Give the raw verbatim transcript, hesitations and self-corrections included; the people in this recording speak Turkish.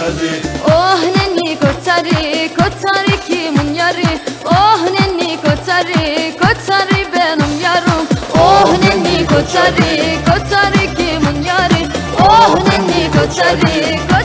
koçarı. Oh nenni koçarı, koçarı kimin yarı? Oh nenni koçarı, koçarı benim yarım. Oh nenni koçarı, koçarı kimin yarı? Oh nenni koçarı,